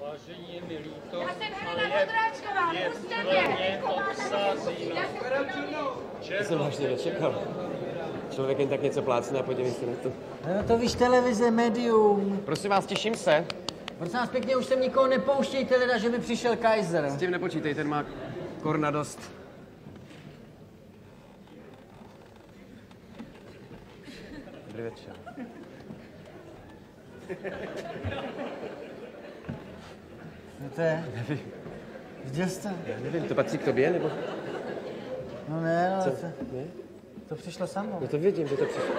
Vážení, je mi líto, Já jsem Helena Vondráčková, pusťte mě! To jsem vážně nečekal. Člověk jen tak něco plácne a podívej se na to. No to víš, televize, médium. Prosím vás, těším se. Prosím vás pěkně, už sem nikoho nepouštějte, leda, že mi přišel Kaiser. S tím nepočítej, ten má korna dost. Dobrý večer. No to je? Nevím. Viděl jsi to? Já nevím, to patří k tobě, nebo? No ne, no Co? to, Ne? to přišlo samo. No to vidím, že to přišlo.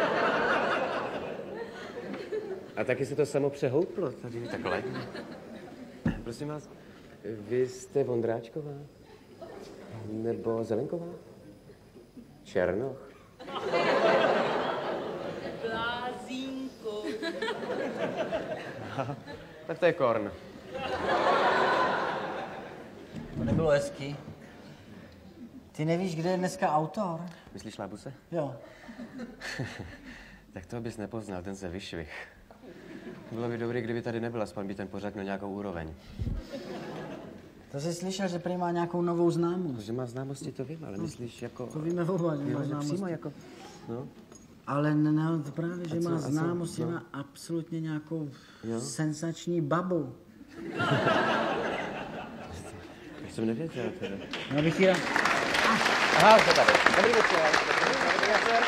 A taky se to samo přehouplo tady takhle. Prosím vás, vy jste Vondráčková? Nebo Zelenková? Černoch? Blázínko. Tak to je Korn. To nebylo hezký. Ty nevíš, kde je dneska autor? Myslíš Lábuse? Jo. Tak to bys nepoznal, ten se vyšvih. Bylo by dobré, kdyby tady nebyl, aspoň by ten pořad měl nějakou úroveň. To jsi slyšel, že prý má nějakou novou známost. Že má známosti, to vím, ale myslíš jako... To víme oba, že má Jo, že známost. přímo jako... No. Ale ne, to právě, že má co? známost, že No. má absolutně nějakou Jo. senzační babu. To jsem nevěděl teda. No bych ji rád... Aha, to tady. Dobrý večer. Dobrý večer.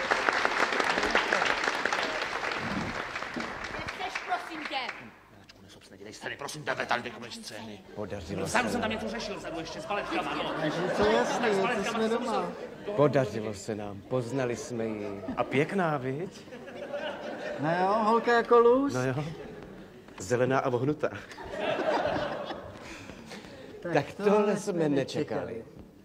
Nechceš, prosím tě. Nedělej scény, prosím tebe, tady takové scény. Podařilo Sám se jsem tam nám. něco řešil, vzadu ještě s paletkama, no. To je jasný, to jsme doma. Podařilo se nám. Poznali jsme ji. A pěkná, viď? No jo, holka jako lůz. No jo. Zelená a vohnutá. Tak tohle jsme nečekali.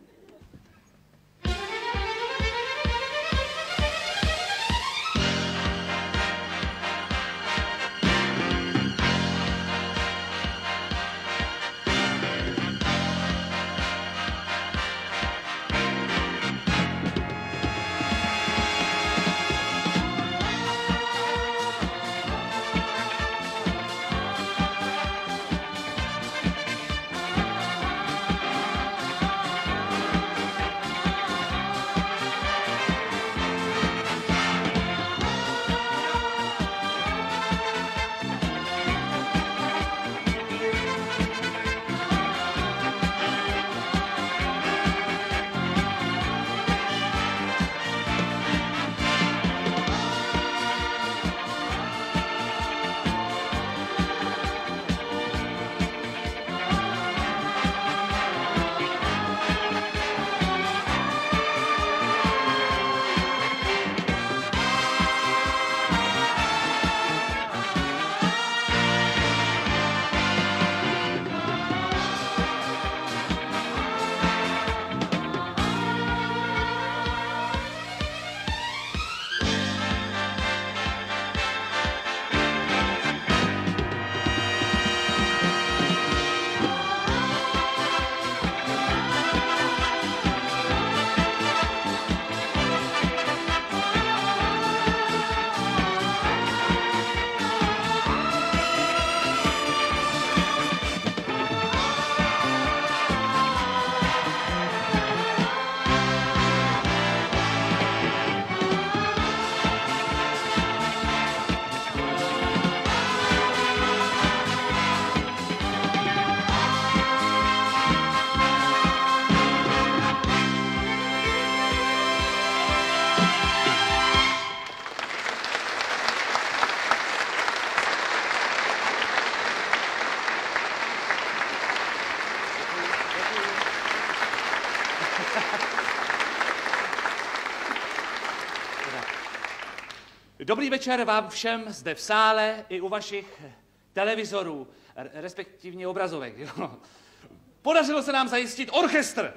Dobrý večer vám všem zde v sále i u vašich televizorů, respektivně obrazovek. Jo. Podařilo se nám zajistit orchestr.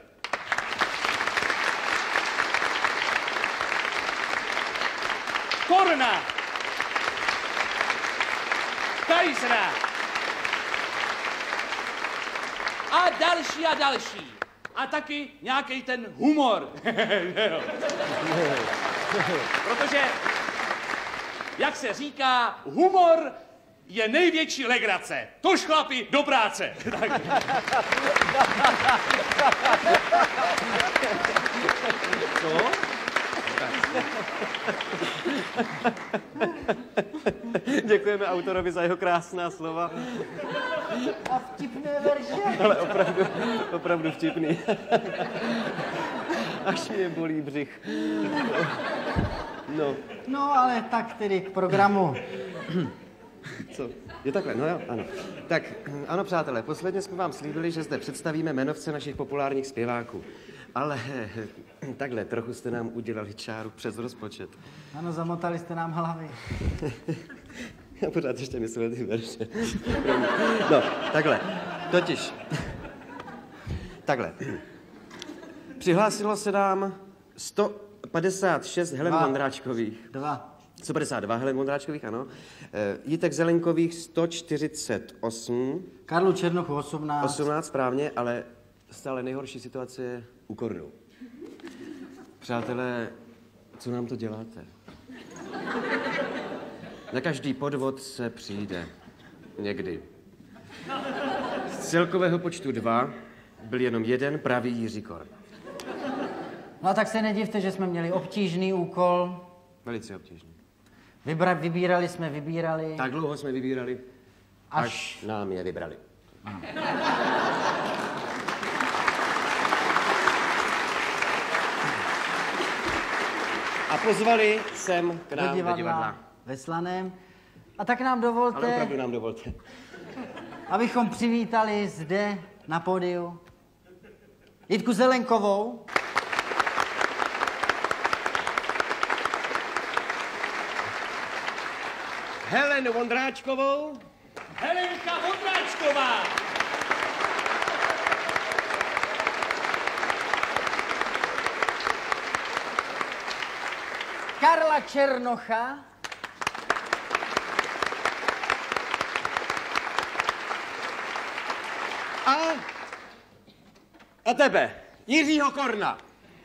Korna. Kaisera. A další a další. A taky nějaký ten humor. Protože, jak se říká, humor je největší legrace. Tož chlapi, do práce. Tak. Co? Děkujeme autorovi za jeho krásná slova. A vtipné verše. Ale opravdu vtipný. Až mě bolí břich. No. No, ale tak tedy k programu. Co? Je takhle, no jo, ano. Tak, ano, přátelé, posledně jsme vám slíbili, že zde představíme jmenovce našich populárních zpěváků. Ale takhle, trochu jste nám udělali čáru přes rozpočet. Ano, zamotali jste nám hlavy. Já pořád ještě myslel ty verše. No, takhle, totiž. Takhle. Přihlásilo se nám 156 Helen Vondráčkových. 152 Helen Vondráčkových, ano. Jitek Zelenkových 148. Karlu Černochu 18. 18, správně, ale stále nejhorší situace je u Kornu. Přátelé, co nám to děláte? Na každý podvod se přijde. Někdy. Z celkového počtu 2 byl jenom jeden pravý Jiří Korn. No a tak se nedivte, že jsme měli obtížný úkol. Velice obtížný. Vybírali jsme. Tak dlouho jsme vybírali, až nám je vybrali. A pozvali sem k nám do divadla. Ve Slaném. A tak nám dovolte, Ale opravdu nám dovolte, abychom přivítali zde na pódiu Jitku Zelenkovou. Helenu Vondráčkovou. Helenka Vondráčková. Karla Černocha. A tebe, Jiřího Korna.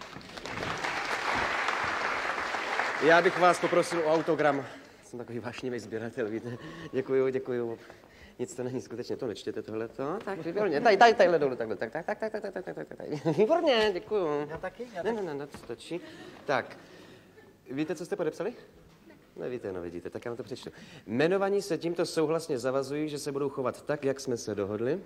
Já bych vás poprosil o autogram. Jsem takový vášnivý sběratel, víte. Děkuju. Nic to není, skutečně to nečtěte tohleto. Tak, výborně. Tadyhle dolů, takhle. Tak. Výborně, děkuju. Já taky. Ne, to stačí. Tak, víte, co jste podepsali? Nevíte, no vidíte, tak já vám to přečtu. Jmenovaní se tímto souhlasně zavazují, že se budou chovat tak, jak jsme se dohodli.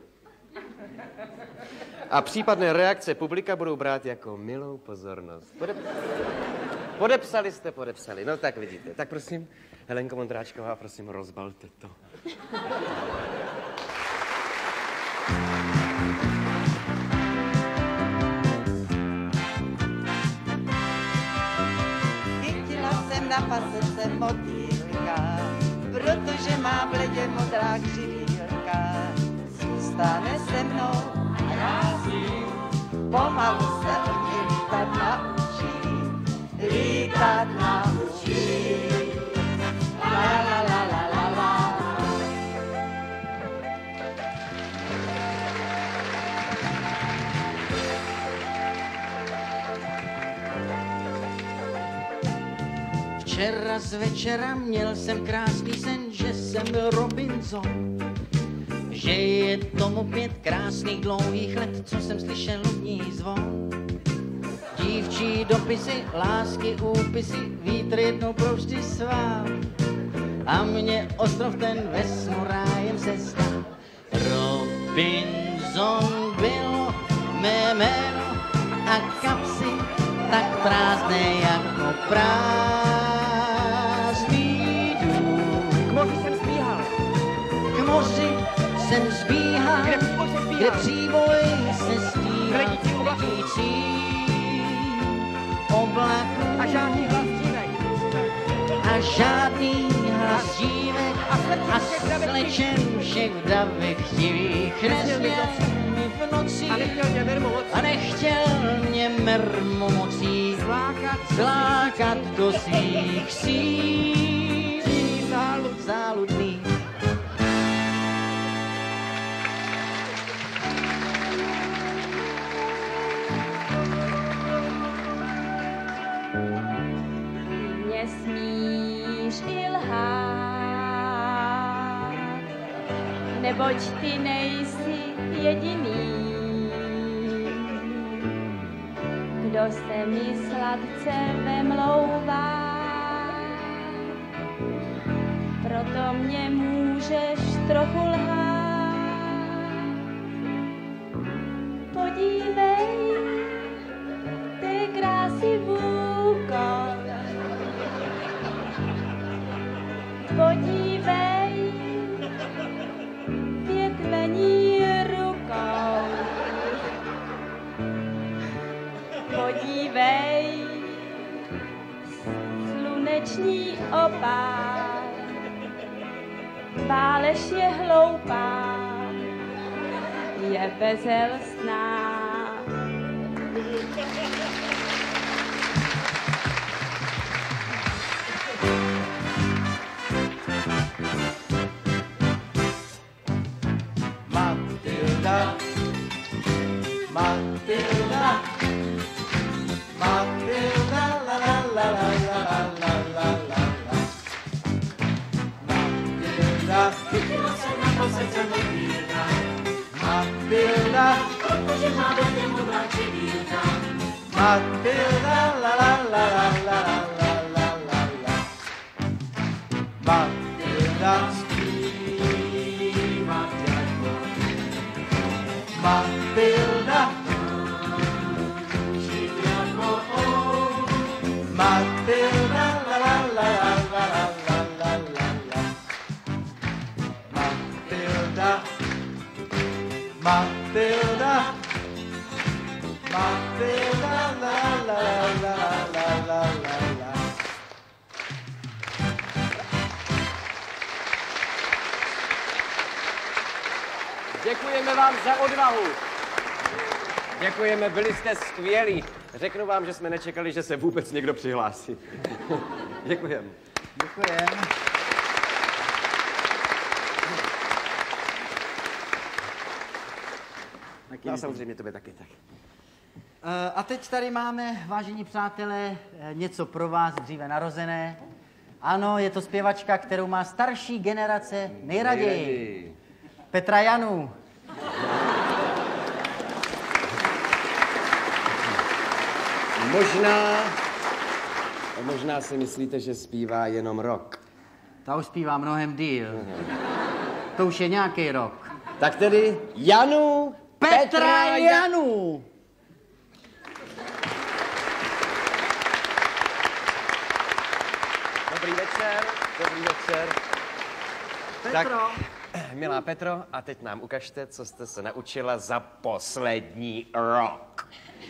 A případné reakce publika budou brát jako milou pozornost. Podepsali jste. No tak vidíte. Tak prosím, Helenko Vondráčková, prosím, rozbalte to. Chytila jsem na pasece motýlka, protože má v ledě modrá křivílka. Zůstane se mnou a já s ním pomalu se od něj lítat naučí. La la la la la la. Včera z večera měl jsem krásný sen, že jsem byl Robinson. Že je tomu 5 krásných dlouhých let, co jsem slyšel lodní zvon. Dívčí dopisy, lásky, úpisy, vítr jednou provždy svál. A mě ostrov ten ve snu rájem se stal. Robinson bylo mé jméno a kapsy tak prázdné jako prázdný dům. K moři jsem zbíhal. K moři jsem zbíhal, kde příboj se stýhal, letící oblaků A žádný hlas dívek. a žádný hlas dívek a slečen všech davek chtivých nesměl mi v noci a nechtěl mě mermomocí zlákat do svých síl záludných. Nesmíš i lhát. neboť ty nejsi jediný, kdo se mi sladce vemlouvá. Proto mě můžeš trochu lhát. Podívej, ty krásy vůko. Podívej, větvení rukou. Podívej, sluneční obál. Váleš je hloupá, je bezelstná. Matilda, Matilda, Matilda, la la la la la la la la la. Matilda, chytila se na posledce motýlka. Matilda, protože má velké modrá čelílka. Matilda, la la la la la la la la la. Matilda, zpívat jako Matilda, žít jako Matilda, la la la la la la la la la. Matilda, Matilda, Matilda, la la la la la la la. Děkujeme vám za odvahu. Děkujeme, byli jste skvělí. Řeknu vám, že jsme nečekali, že se vůbec někdo přihlásí. Děkujeme. Děkujeme. No samozřejmě to by taky tak. A teď tady máme, vážení přátelé, něco pro vás dříve narozené. Ano, je to zpěvačka, kterou má starší generace nejraději. Petra Janu. Možná si myslíte, že zpívá jenom rock. Ta už zpívá mnohem díl. To už je nějaký rok. Tak tedy Janu Petra Janu. Dobrý večer, dobrý večer. Petro. Tak, milá Petro, a teď nám ukažte, co jste se naučila za poslední rok.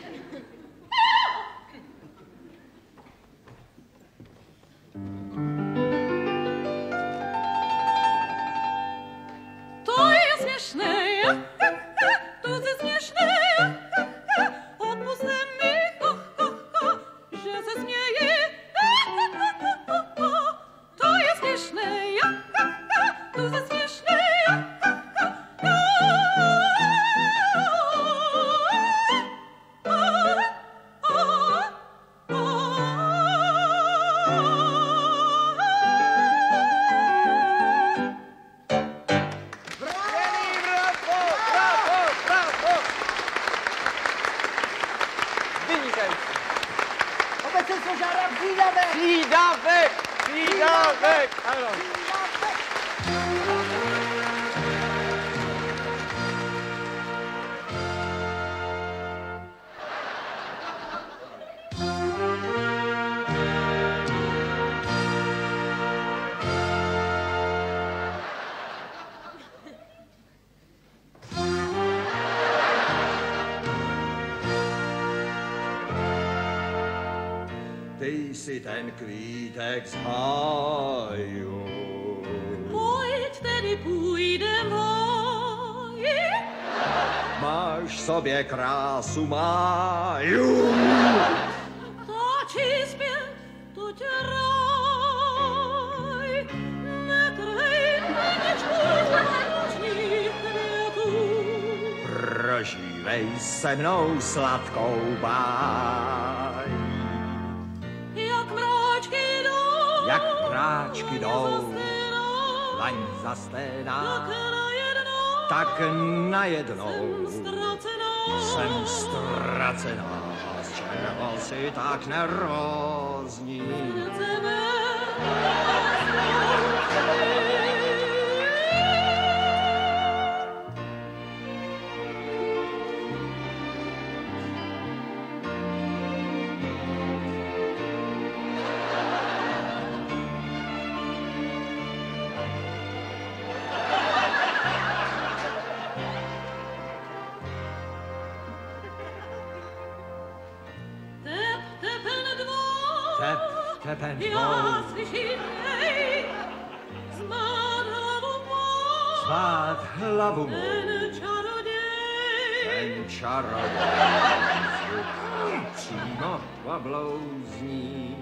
To je směšné, to je směšné, odpusťte mi, že se směje. To je směšné, to je směšné. Přídavek, ano. Ty si ten kvítek z háju. Pojď tedy půjdem háji. Máš v sobě krásu máju. Táčí zpět, to tě ráj. Nekrej, nečkuj nočních květů. Prožívej se mnou sladkou báj. Jak mráčky jdou, laň zasténá, tak na jednou tak najednou jsem ztracená. Z čeho si tak nervózní? Tepen Já slyším jej, zvát hlavu mou, ten čaroděj, přímo poblouzní.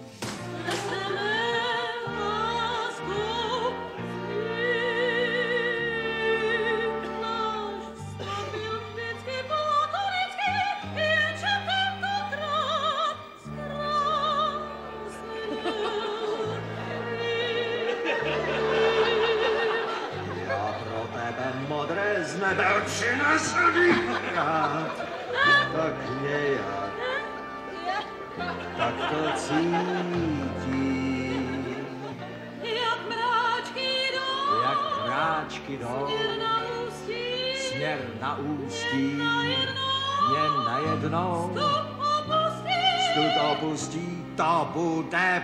Modré z nebe přinesl rád, tak nějak, tak to cítím. Jak mráčky jdou, směr na ústí, mě najednou stud opustí, to bude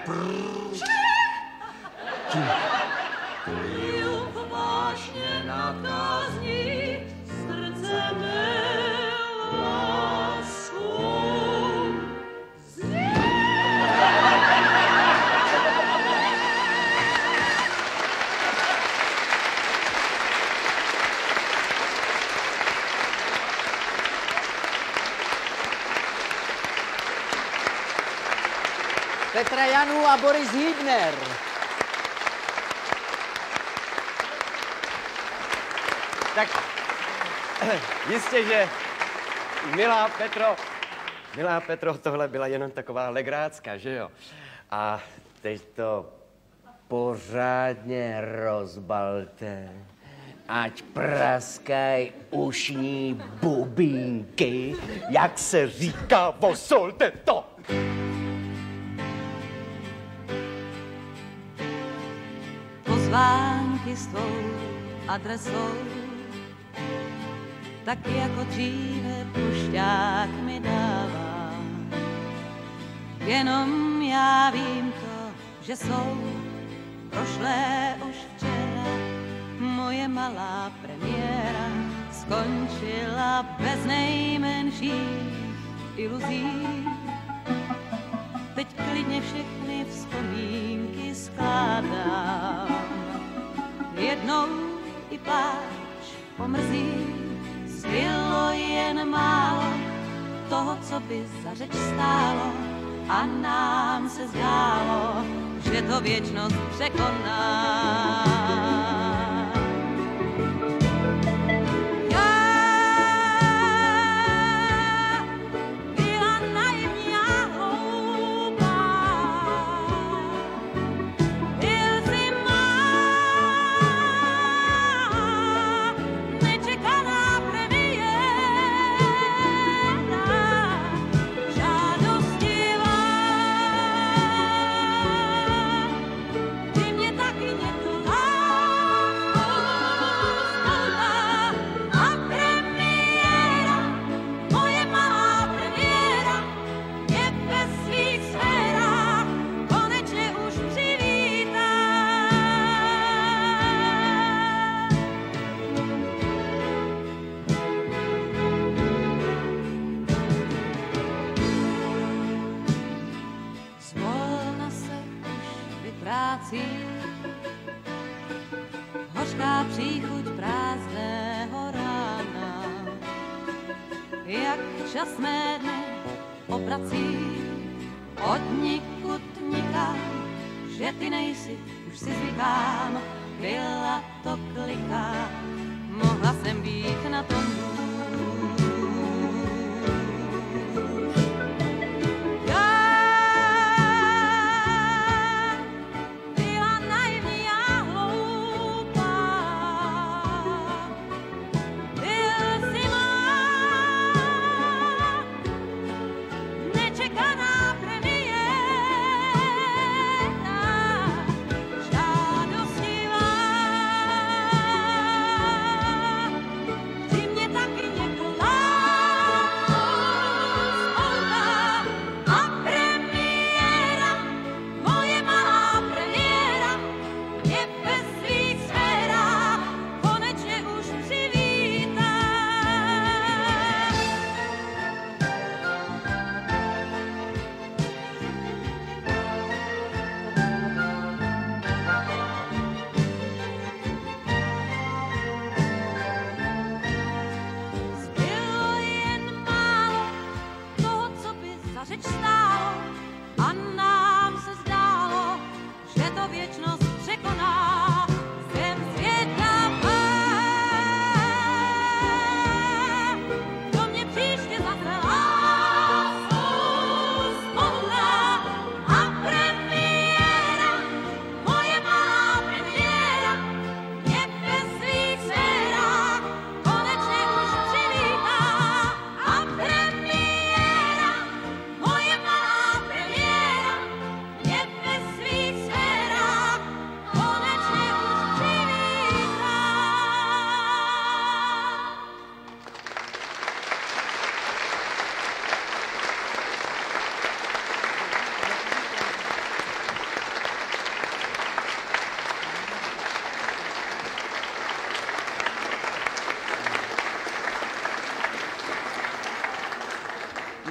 vážně nadkázní, srdce mé láskou zní. Petra Janů a Boris Hybner. Tak jistě, že milá Petro, tohle byla jenom taková legrácka, že jo? A teď to pořádně rozbalte, ať praskaj ušní bubínky, jak se říká, vosolte to! Pozvánky s tvou adresou, tak jako dříve pušťák mi dává. Jenom já vím to, že jsou prošlé už včera. Moje malá premiéra skončila bez nejmenších iluzí. Teď klidně všechny vzpomínky skládám. Jednou i pláč pomrzí, zbylo jen málo toho, co by za řeč stálo, a nám se zdálo, že to věčnost překoná. Hořká příchuť prázdného rána, jak časné dny obrací od nikud nikam, že ty nejsi, už si zvykám, byla to kliká, mohla jsem být na tom hůř.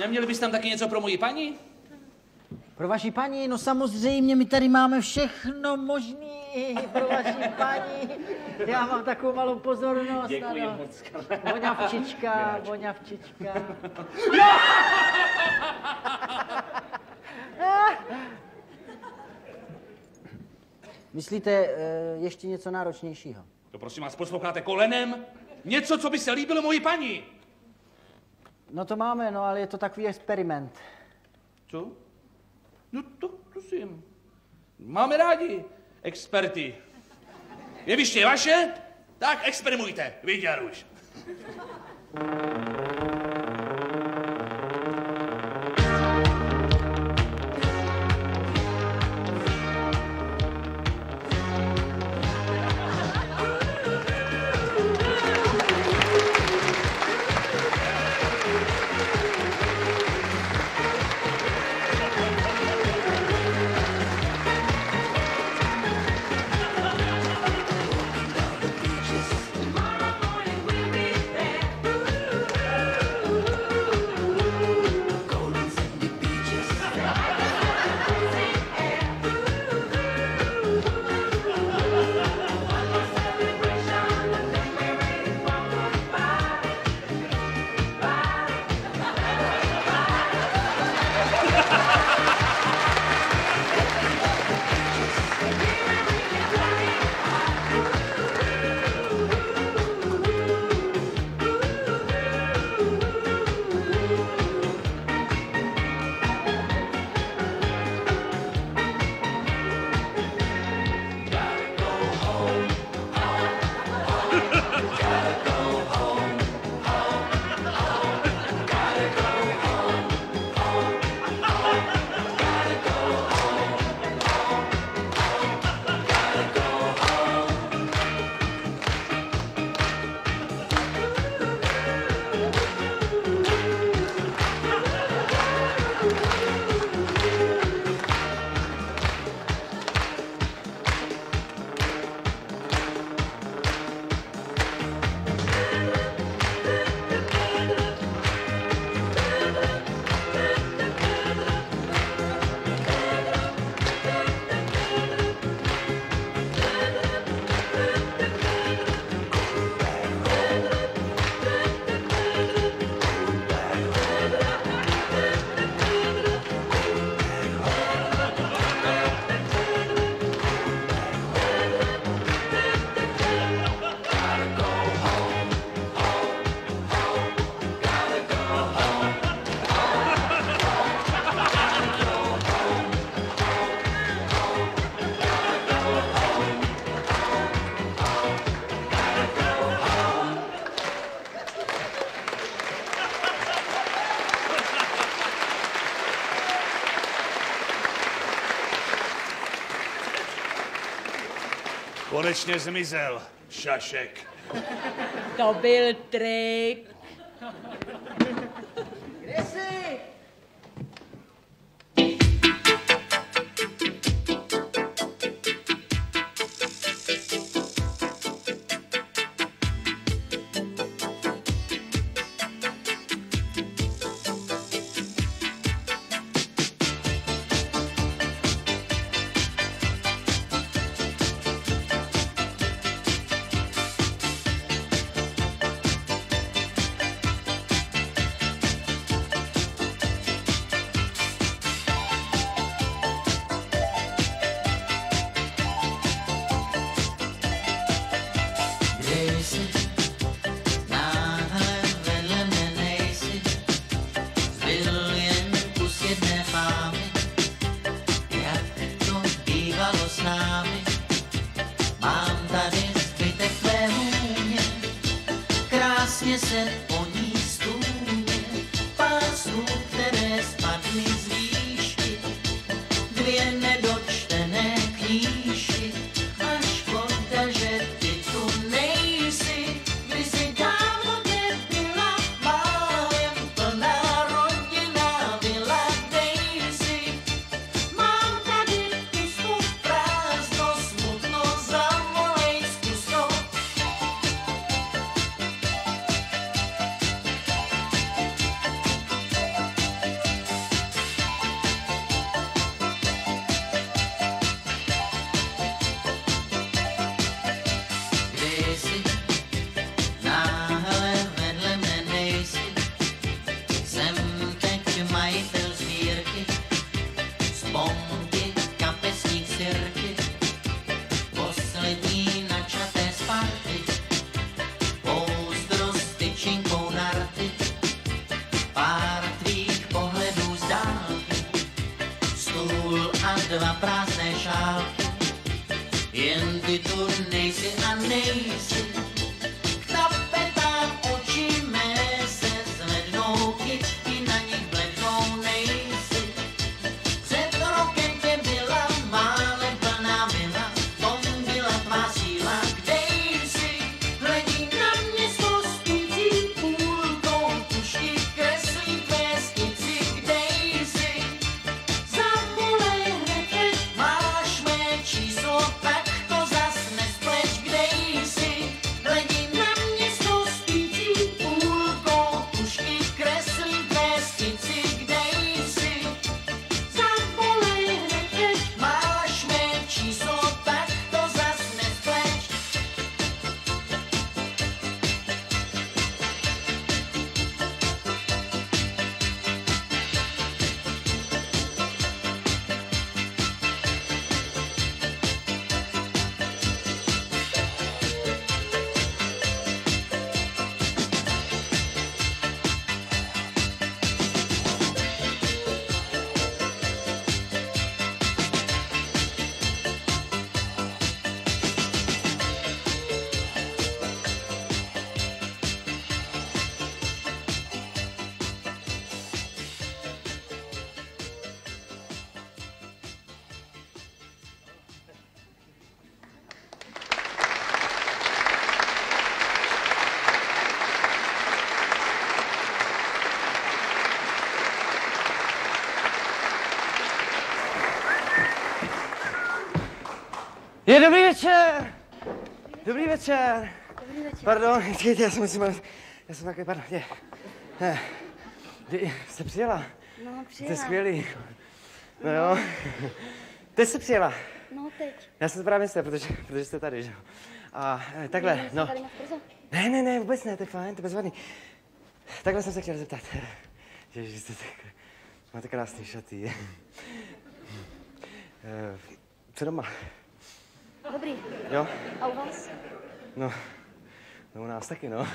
neměli byste tam taky něco pro moji paní? Pro vaši paní? No samozřejmě, my tady máme všechno možný pro vaši paní. Já mám takovou malou pozornost. Děkuji ano. moc. Voňavčička, voňavčička. Myslíte ještě něco náročnějšího? To prosím vás, posloucháte kolenem? Něco, co by se líbilo moji paní. No to máme, no ale je to takový experiment. Co? No to prosím. Máme rádi experty. Jeviště je vaše? Tak experimentujte, viděl už. Konečně zmizel, šašek. To byl trik. Kde jsi? ty tu nejsi a nejsi. K tapetám oči mé se zvednou, kytky na nich blednou, nejsi. Před rokem tě byla málem plná vila, tom byla tvá síla, kde jsi. Hledí na mě s kospící půlkou pušky, kreslí tvé skici, kde jsi. Zavolej hned, teď máš mé číslo, tak to zas nespleč, kde jsi. Hledí na mě s kospící půlkou pušky, kreslí tvé skici, kde jsi. Zavolej hned, teď máš mé číslo, tak to zas nespleč. Je dobrý večer! Dobrý večer! Pardon, já jsem takový, pardon, jste přijela? No, To je skvělý. No jo. Teď jste přijela? No, teď. Já jsem to právě myslel, protože jste tady, že jo. A takhle, no. Tady moc brzo? Ne, vůbec ne, to je fajn, to je bezvadný. Takhle jsem se chtěl zeptat. Ježiš, jste tak, máte krásný šaty. Co doma? Dobrý. Jo? A u vás? No u nás taky, no.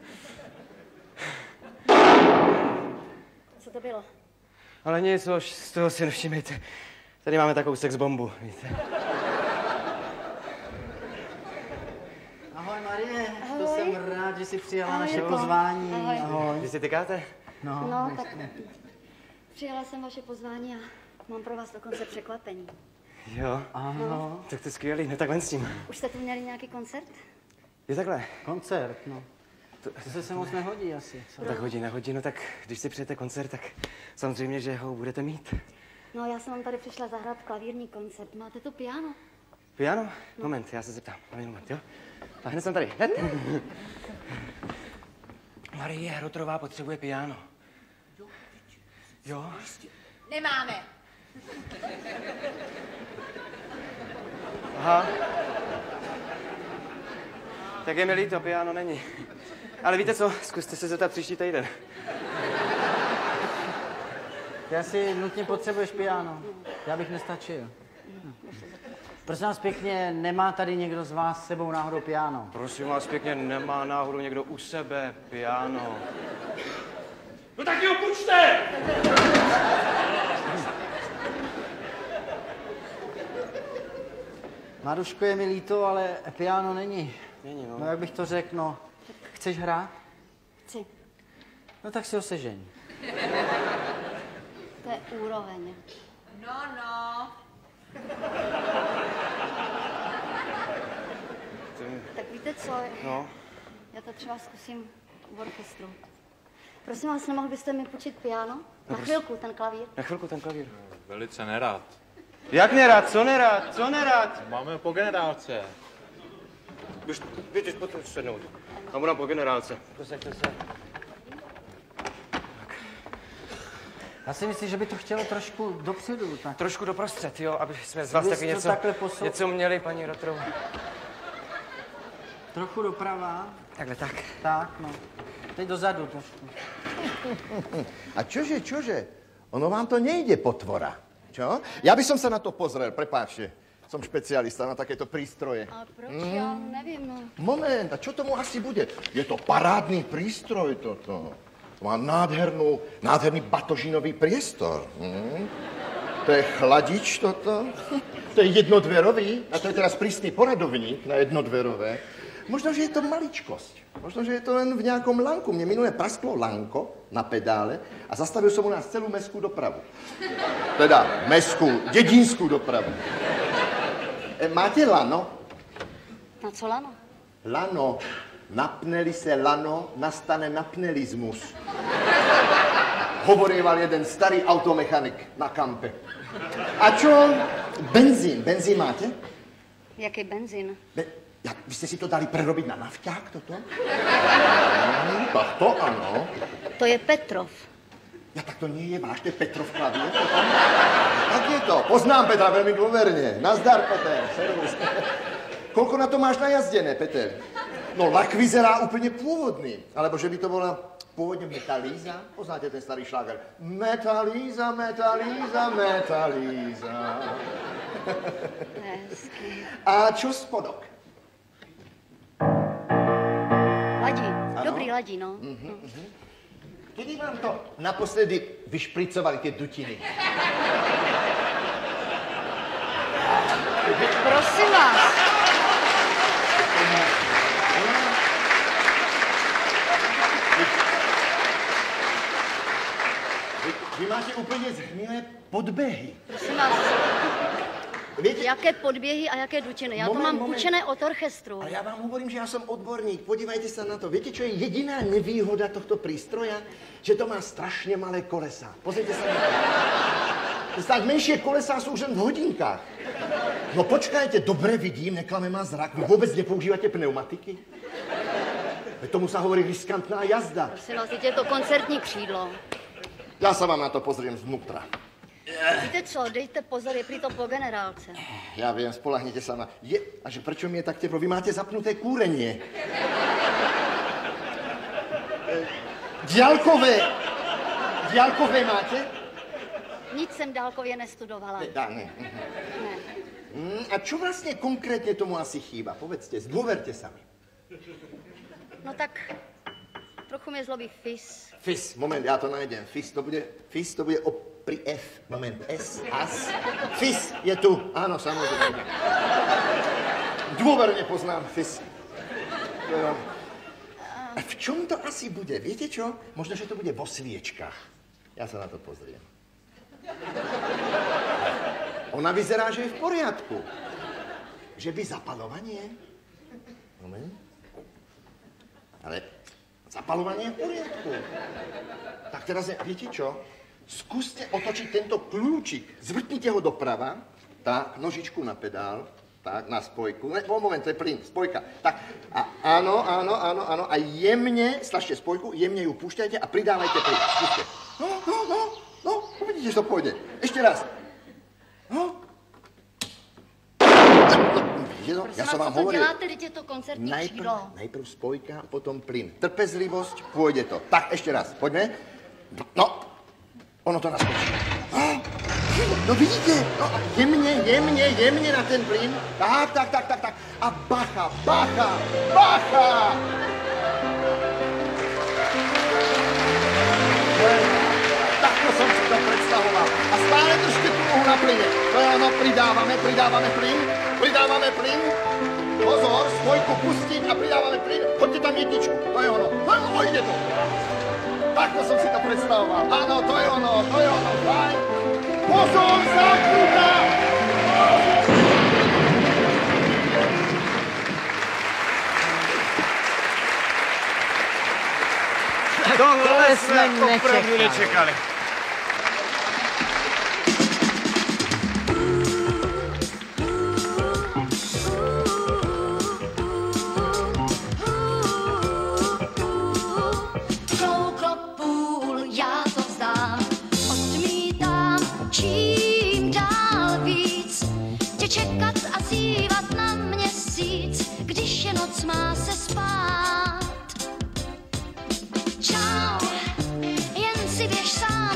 Co to bylo? Ale nic, z toho si nevšimejte. Tady máme takovou sex bombu, víte. Ahoj Marie, Ahoj. to jsem rád, že jsi přijala Ahoj, naše Jirko. pozvání. Ahoj. Vy si tykáte? No, tak přijala jsem vaše pozvání a mám pro vás dokonce překvapení. Jo? Ano. Tak to je skvělý, no tak ven s tím. Už jste tu měli nějaký koncert? Je takhle. Koncert, no. To se moc nehodí asi. Co? No, tak hodí, no tak když si přijete koncert, tak samozřejmě, že ho budete mít. No, já jsem vám tady přišla zahrát klavírní koncert. Máte tu piano? Piano? Moment, já se zeptám. Moment, jo? A hned jsem tady, hned. Marie Rotrová potřebuje piano. Jo? Nemáme. Aha. Tak je mi líto, piano není. Ale víte co, zkuste se zeptat příští týden. Ty asi nutně potřebuješ piano. Já bych nestačil. Prosím vás pěkně, nemá tady někdo z vás s sebou náhodou piano? Prosím vás pěkně, nemá náhodou někdo u sebe piano? No tak jo, půjčte! Maruško, je mi líto, ale piano není. Není, no. No jak bych to řekl, no. Chceš hrát? Chci. No tak si ho sežeň. To je úroveň. No. Tak víte co? No. Já to třeba zkusím v orchestru. Prosím vás, nemohl byste mi půjčit piano? Na chvilku, ten klavír. Na chvilku ten klavír. Velice nerad. Jak nerad? Co nerad? Co nerad? Máme po generálce. Běžte, pojďte sednout. A budám po generálce. Posaďte se. Já si myslím, že by to chtělo trošku dopředu. Tak. Trošku doprostřed, jo, aby jsme z vás taky něco měli, paní Rotrová. Trochu doprava. Takhle, tak. Tak, no. Teď dozadu trošku. A čože? Ono vám to nejde, potvora. Čo? Ja by som sa na to pozrel, prepáčte. Som špecialista na takéto prístroje. A proč? Já nevím, no. Moment, a čo tomu asi bude? Je to parádny prístroj toto. To má nádherný batožinový priestor. To je chladič toto? To je jednodverový? A to je teraz prísny poradovník na jednodverové. Možno, že je to maličkosť. Možno, že je to len v nejakom lanku. Mne minule prasklo lanko na pedále a zastavil som u nás celú mestskú dopravu. Teda mestskú, dedinskú dopravu. Máte lano? Na co lano? Lano. Napneli se lano, nastane napnelismus. Hovorieval jeden starý automechanik na kampe. A čo? Benzín. Benzín máte? Jaký benzín? Vy ste si to dali prerobiť na nafťák, toto? Tak to áno. To je Petrov. Ja, tak to nie je váš, to je Petrov klavír. Tak je to. Poznám Petra veľmi dôverne. Nazdar, Peter. Servus. Koľko na to máš najazdené, Peter? No, lak vyzerá úplne pôvodný. Alebo že by to bola pôvodne metalíza. Poznáte ten starý šláger? Metalíza, metalíza, metalíza. A čo spodok? Ladí. Dobrý ladí, no. Kedy vám to naposledy vyšpricovali tie dutiny? Prosím vás. Vy máte úplne zhnilé podbehy. Prosím vás. Viete? Jaké podběhy a jaké dutiny? Já to mám půjčené od orchestru. Ale já vám hovorím, že já jsem odborník. Podívejte se na to. Víte, čo je jediná nevýhoda tohto prístroja? Že to má strašně malé kolesa. Pozrite se na to. Tak menšie kolesa sú už len v hodinkách. No počkajte, dobre vidím, neklame ma zrak. Vy vôbec nepoužívate pneumatiky? Tomu sa hovorí riskantná jazda. Prosím vás, je to koncertní křídlo. Já se vám na to pozriem zvnútra. Víte co, dejte pozor, je prý to po generálce. Já vím, spolahněte se na... A že prečo mi je tak teplo? Vy máte zapnuté kúrenie. Diálkové máte? Nic jsem dálkově nestudovala. Ne. A čo vlastně konkrétně tomu asi chýba? Povedzte, zdôverte sami. No tak, trochu mě zlobí FIS. FIS, moment, já to najdem. FIS to bude pri F. Moment, S, AS. FIS je tu. Áno, samozrejme. Dôverne poznám FIS. A v čom to asi bude? Viete čo? Možno, že to bude vo sviečkách. Ja sa na to pozriem. Ona vyzerá, že je v poriadku. Že by zapalovanie? Moment. Ale zapalovanie je v poriadku. Tak teraz, viete čo? Skúste otočiť tento kľúčik. Zvrtnite ho doprava. Tak, nožičku na pedál. Tak, na spojku. Moment, to je plyn, spojka. Tak, a áno. A jemne, stlačte spojku, jemne ju púšťajte a pridávajte plyn. Skúste. No, uvidíte, že to pôjde. Ešte raz. No. Vidíte to? Ja som vám hovoril. Děláte, teď je to koncertní křídlo. Najprv spojka, potom plyn. Trpezlivosť, pôjde to. Tak, ešte raz. Poďme. No. Ono to naskočí. No vidíte? No, jemne na ten plyn. Tak. A bacha. Takto som si to predstavoval. A stále držte tú nohu na plyne. To je ono, pridávame plyn. Pozor, spojku pustiť a pridávame plyn. Choďte tam jedničku. To je ono. No, ide to. Takto som si to predstavoval. Áno, to je ono, fajn. Pozor, zákruta! Tohle jsme opravdu nečekali. Čím dál víc tě čekat a zývat na měsíc, když je noc, má se spát. Čau, jen si běž sám.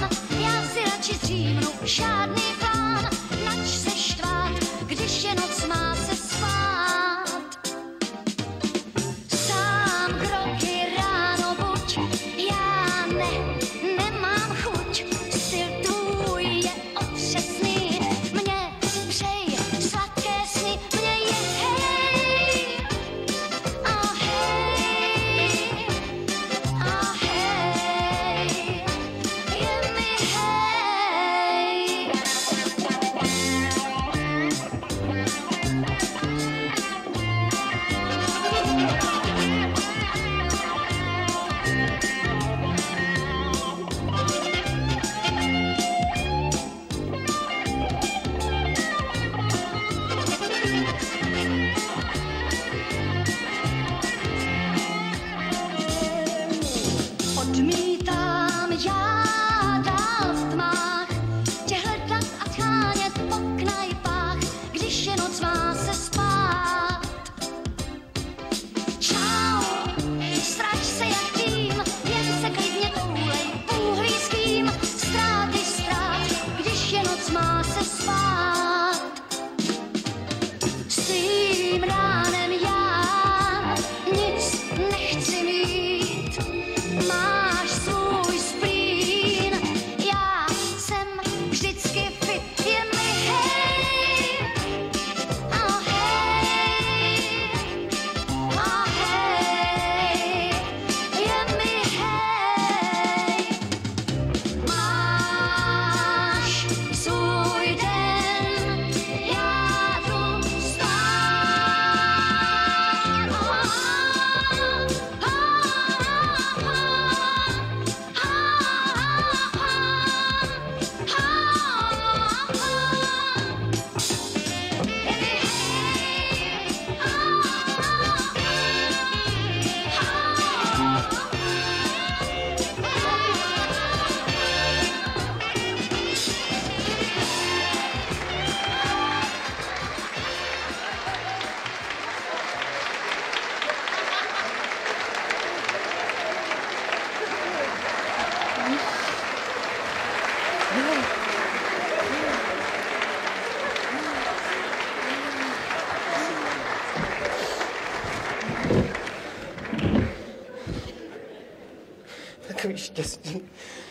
takový štěstí.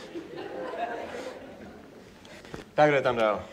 Tak jde tam dál.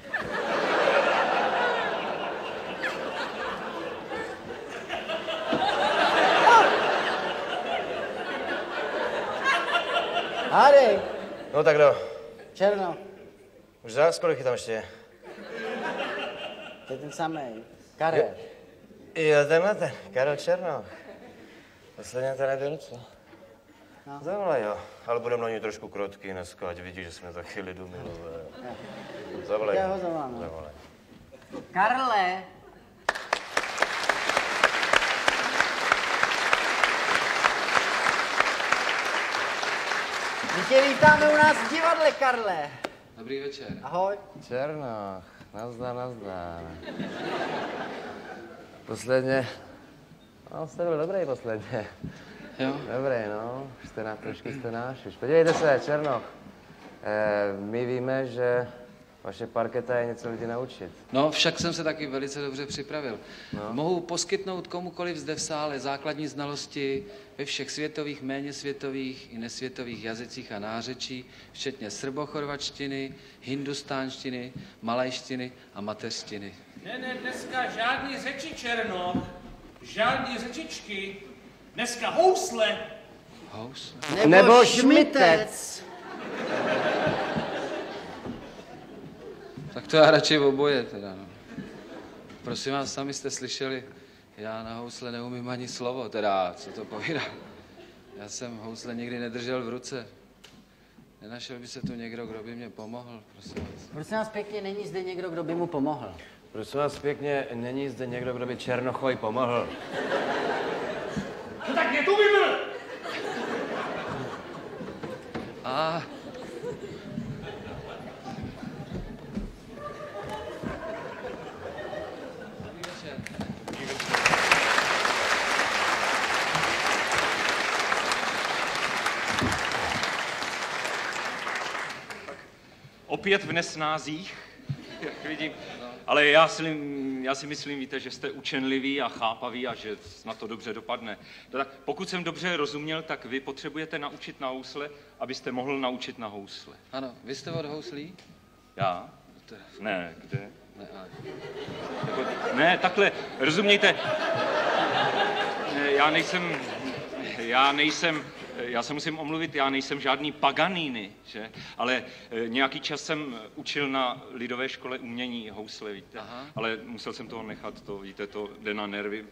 Hádej. No tak kdo? Černo. Už zás, kolik je tam ještě je? To je ten samej. Karel. Jo, tenhle ten, Karel Černoch. Posledně to nebyl, co? No. Zavolej ho, ale budeme na něj trošku krotký dneska, ať vidí, že jsme taky lidu milové. Zavolej. Já ho zavolám. Zavolej. Karle. My tě vítáme u nás v divadle, Karle. Dobrý večer. Ahoj. Černoch, nazdar, nazdar. Posledně, no, jste byl dobrý posledně. Jo? Dobrý, no, trošku jste náš už. Podívejte se, Černoch, my víme, že vaše parketa je něco lidi naučit. No, však jsem se taky velice dobře připravil. No. Mohu poskytnout komukoliv zde v sále základní znalosti ve všech světových, méně světových i nesvětových jazycích a nářečí, včetně srbochorvačtiny, hindustánštiny, malajštiny a mateřštiny. Ne, dneska žádný řeči, Černoch, žádný řečičky, dneska housle. Housle? Nebo šmitec. Tak to já radši oboje teda, no. Prosím vás, sami jste slyšeli, já na housle neumím ani slovo, teda, co to povídá. Já jsem housle nikdy nedržel v ruce. Nenašel by se tu někdo, kdo by mě pomohl, prosím vás. Prosím vás pěkně, není zde někdo, kdo by mu pomohl. Prosím vás pěkně, není zde někdo, kdo by Černochovi pomohl. No tak mě tu byl! A... Opět v nesnázích, jak vidím. Ale já si myslím, víte, že jste učenliví a chápaví a že na to dobře dopadne. Tak pokud jsem dobře rozuměl, tak vy potřebujete naučit na housle, abyste mohl naučit na housle. Ano, vy jste od houslí? Já? Ne, kde? Ne, ale... Ne, takhle, rozumějte, já se musím omluvit, já nejsem žádný Paganini, že? Ale nějaký čas jsem učil na lidové škole umění housle, víte? Aha. Ale musel jsem toho nechat, to víte, to jde na nervy.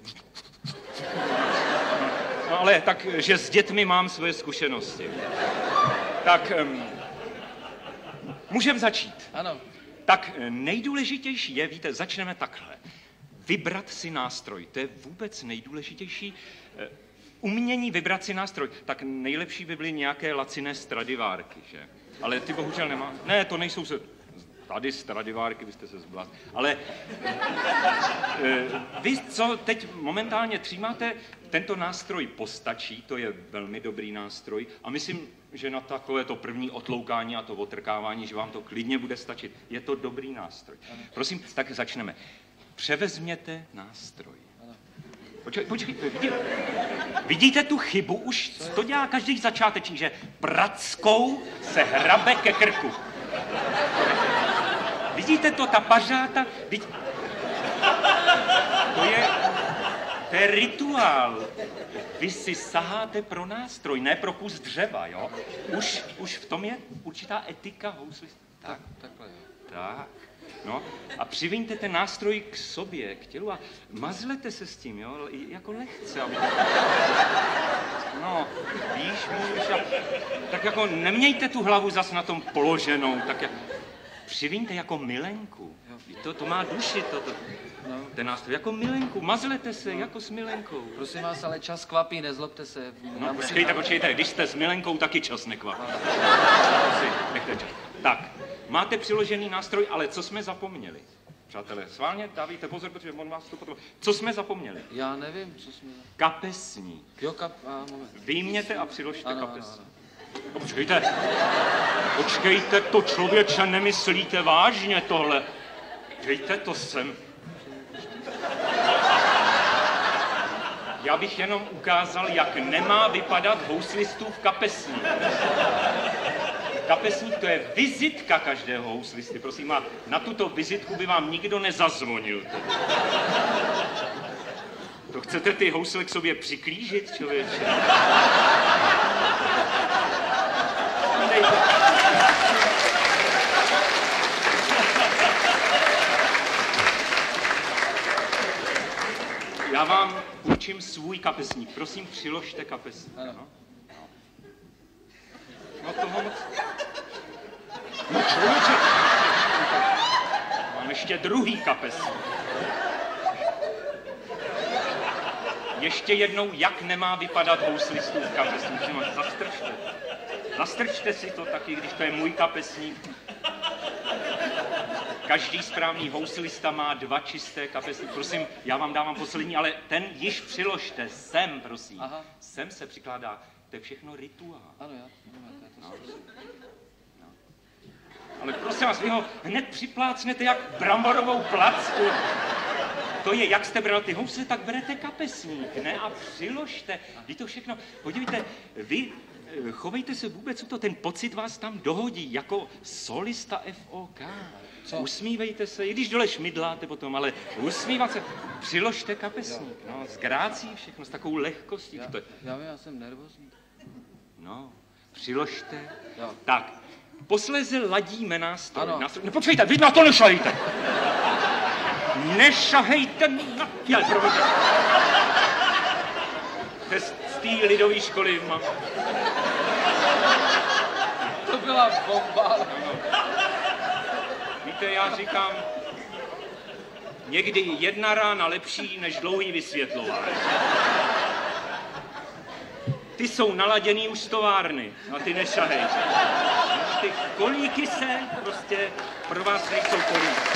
No ale takže s dětmi mám svoje zkušenosti. Tak, můžeme začít. Ano. Tak nejdůležitější je, víte, začneme takhle. Vybrat si nástroj, to je vůbec nejdůležitější. Umění vybrat si nástroj, tak nejlepší by byly nějaké laciné Stradivárky, že? Ale ty bohužel nemá. Ne, to nejsou se... Tady Stradivárky, vy jste se zblázli. Ale vy, co teď momentálně třímáte, tento nástroj postačí, to je velmi dobrý nástroj a myslím, že na takové to první otloukání a to otrkávání, že vám to klidně bude stačit. Je to dobrý nástroj. Prosím, tak začneme. Převezměte nástroj. Počkejte, vidíte tu chybu? Už to dělá každý začátečník, že prackou se hrabe ke krku. Vidíte to, ta pařáta? To je rituál. Vy si saháte pro nástroj, ne pro kus dřeva, jo? Už v tom je určitá etika hously. Tak, takhle, jo. Tak. No a přiviňte ten nástroj k sobě, k tělu a mazlete se s tím, jo, jako lehce. No, víš, tak jako nemějte tu hlavu zas na tom položenou, tak jak přiviňte jako milenku. To má duši, no. Ten nástroj, jako milenku, mazlete se jako s milenkou. Prosím vás, ale čas kvapí, nezlobte se. No, počkejte, když jste s milenkou, taky čas nekvapí. Nechte čas. Tak. Máte přiložený nástroj, ale co jsme zapomněli? Přátelé, sválně dávejte pozor, protože on vás to potom... Co jsme zapomněli? Já nevím, co jsme... Kapesník. Jo, moment. Vyjměte a přiložte kapesník. No, počkejte, to člověče, nemyslíte vážně tohle. Dejte to sem. Já bych jenom ukázal, jak nemá vypadat houslistův kapesník. Kapesník to je vizitka každého houslisty, prosím, a na tuto vizitku by vám nikdo nezazvonil. To chcete ty housle k sobě přiklížit, člověče? Já vám učím svůj kapesník. Prosím, přiložte kapesník. Ano. No toho moc... No člověče! Mám ještě druhý kapesník. Ještě jednou, jak nemá vypadat houslistův kapesník. Zastrčte. Zastrčte si to taky, když to je můj kapesník. Každý správný houslista má 2 čisté kapesníky. Prosím, já vám dávám poslední, ale ten již přiložte. Sem, prosím. Aha. Sem se přikládá. To je všechno rituál. Ano, já. No. Ale prosím vás, vy ho hned připlácnete jak bramborovou placku. To je, jak jste bral ty housle, tak berete kapesník, ne? A přiložte. Vy to všechno. Podívejte, vy chovejte se vůbec, co ten pocit vás tam dohodí, jako solista FOK. Co? Usmívejte se, i když dole šmidláte potom, ale usmívat se. Přiložte kapesník, no, s grácí všechno, s takovou lehkostí. Já jsem nervózní. No, přiložte. Jo. Tak, posléze ladíme nástroj. No, počkejte, vy na to nešahejte. Nešahejte na... Já, promiňte. Z té lidové školy mám. To byla bomba. Víte, já říkám, někdy jedna rána lepší než dlouhý vysvětlování. Ty jsou naladěný už z továrny a ty nešahej. Ty kolíky se prostě pro vás nejsou kolíky.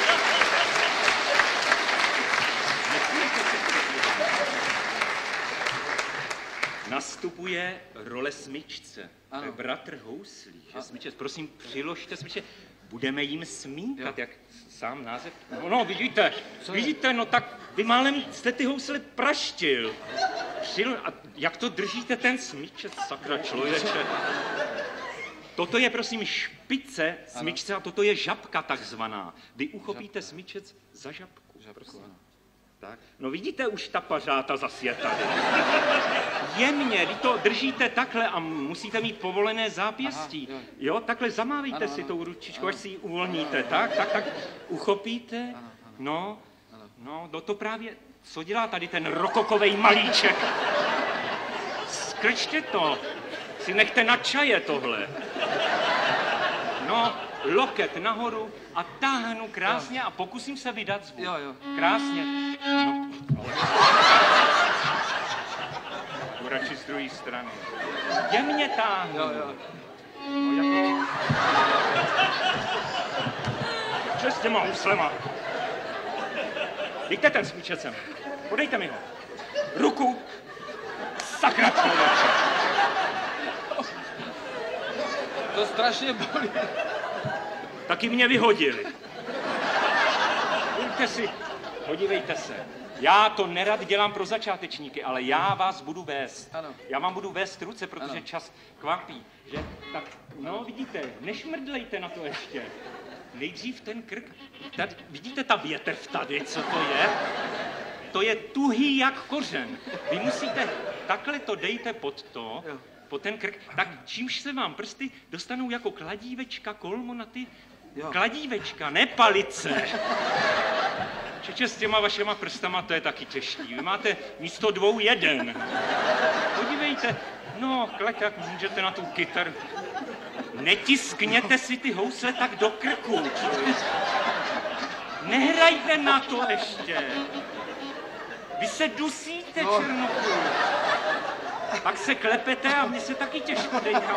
Nastupuje role smyčce. To je bratr houslí. Smyčec, prosím, přiložte smyčce. Budeme jim smíkat, jak sám název. No, vidíte, no tak vy málem jste ty housle praštil. A jak to držíte ten smyčec, sakra člověče? Toto je, prosím, špice smyčce a toto je žabka takzvaná. Vy uchopíte smyčec za žabku. Tak. No vidíte, už ta pařáta zas je tady. Jemně, vy to držíte takhle a musíte mít povolené zápěstí. Jo, takhle zamávejte si tou ručičkou, až si ji uvolníte. Tak, uchopíte. No, to právě, co dělá tady ten rokokovej malíček? Skrčte to, si nechte na čaje tohle. No, loket nahoru a táhnu krásně a pokusím se vydat zvuk. Jo. Krásně. No, ale... radši z druhé strany. Jemně táhnu. Jo. No, jako... Co s těma huslema? Dejte ten smyčecem. Podejte mi ho. Ruku. Sakra člověče. To strašně bolí. Taky mě vyhodili. Podívejte se. Já to nerad dělám pro začátečníky, ale já vás budu vést. Ano. Já vám budu vést ruce, protože čas kvapí. Že? Tak, no vidíte, nešmrdlejte na to ještě. Nejdřív ten krk. Tady, vidíte ta větev tady, co to je? To je tuhý jak kořen. Vy musíte, takhle to dejte pod to, pod ten krk, tak čímž se vám prsty dostanou jako kladívečka, kolmo na ty kladívečka, ne palice. Čeče, s těma vašema prstama to je taky těžký. Vy máte místo 2 1. Podívejte, no, klať, jak můžete na tu kytaru. Netiskněte si ty housle tak do krku. Nehrajte na to ještě. Vy se dusíte, Černochu. Pak se klepete a mně se taky těžko dejká.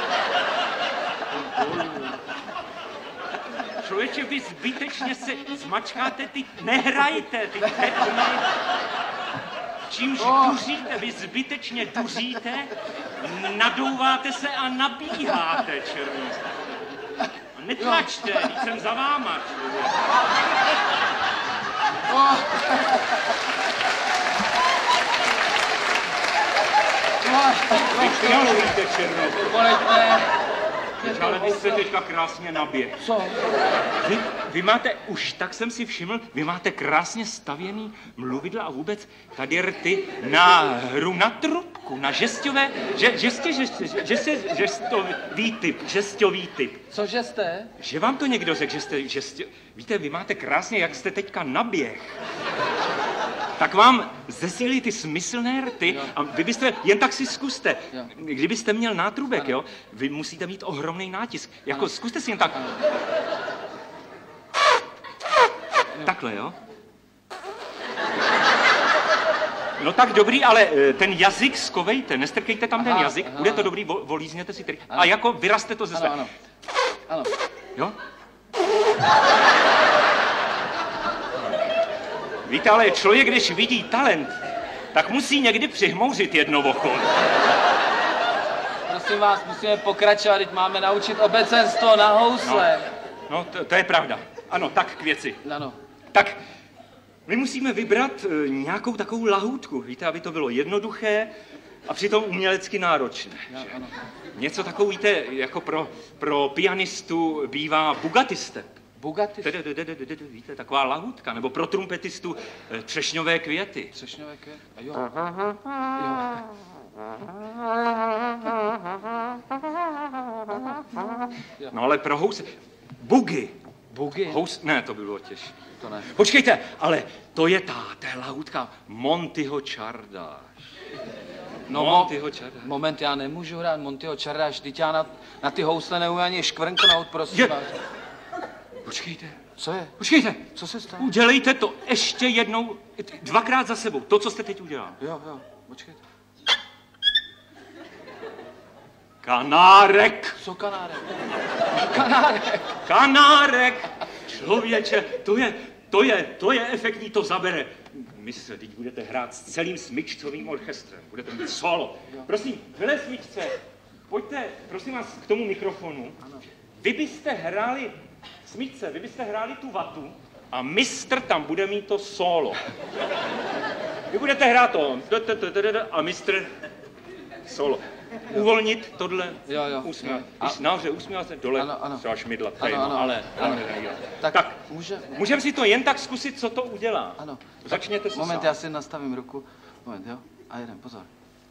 Člověče, vy zbytečně se zmačkáte, ty nehrajte, ty čímž duříte, vy zbytečně duříte, nadouváte se a nabíháte, černý. Netlačte, víc jsem za váma, člověče. Vy fialovíte černo. Ale vy jste teďka krásně naběh. Co? Vy máte, už tak jsem si všiml, vy máte krásně stavěný mluvidla a vůbec tady rty na hru na trubku, na žesťové, žesťový typ. Cože jste? Že vám to někdo řekl, že jste víte, vy máte krásně, jak jste teďka naběh. Tak vám zesílí ty smyslné rty a vy byste, jen tak si zkuste, kdybyste měl nátrubek, jo, vy musíte mít ohromný nátisk. Jako zkuste si jen tak. Takhle, jo? No tak dobrý, ale ten jazyk skovejte, nestrkejte tam ten jazyk, bude to dobrý, volízněte si tedy. A jako vyrazte to ze své. Ano. Jo? Víte, ale člověk, když vidí talent, tak musí někdy přihmouřit jedno oko. Prosím vás, musíme pokračovat, teď máme naučit obecenstvo na housle. No, to je pravda. Ano, tak k věci. Ano. Tak my musíme vybrat nějakou takovou lahůdku, víte, aby to bylo jednoduché a přitom umělecky náročné. Ano. Něco takovou, víte, jako pro pianistu bývá bugatiste. Víte, taková lahůdka, nebo pro trumpetistu třešňové květy. Třešňové květy, jo. No ale pro housle, bugy. Bugy? Ne, to by bylo těžké. To ne. Počkejte, ale to je ta lahůdka Montyho čardáš. Montyho čardáš. Moment, já nemůžu hrát Montyho čardáš, vždyť já na ty housle neumím ani škvrnknout, prosím vás. Počkejte. Co je? Počkejte. Co se stane? Udělejte to ještě jednou, dvakrát za sebou, to, co jste teď udělal. Jo, počkejte. Kanárek. Co kanárek? Kanárek. Člověče, to je efektní, to zabere. Mistře, teď budete hrát s celým smyčcovým orchestrem, budete mít solo. Prosím, hele smyčce, pojďte, prosím vás, k tomu mikrofonu. Ano. Vy byste hráli, smyčce, vy byste hráli tu vatu a mistr tam bude mít to solo. Vy budete hrát to a mistr solo. Uvolnit tohle, usmívat. Když nahoře usmívat se, dole třeba šmidlat. Ale tak můžeme si to jen tak zkusit, co to udělá. Ano. Začněte se Moment, sám. já si nastavím ruku. Moment, jo? A jeden, pozor.